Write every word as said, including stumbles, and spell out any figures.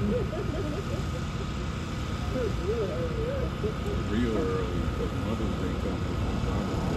Real early because Mother's Day comes with Sunday.